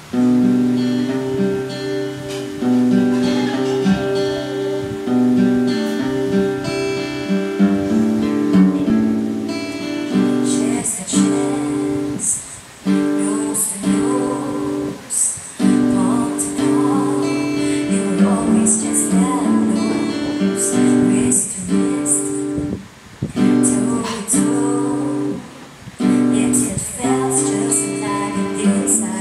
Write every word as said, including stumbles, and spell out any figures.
Just a chance, nose to nose, palm to palm. You were always just that close, wrist to wrist, toe to toe. It felt just like an inside.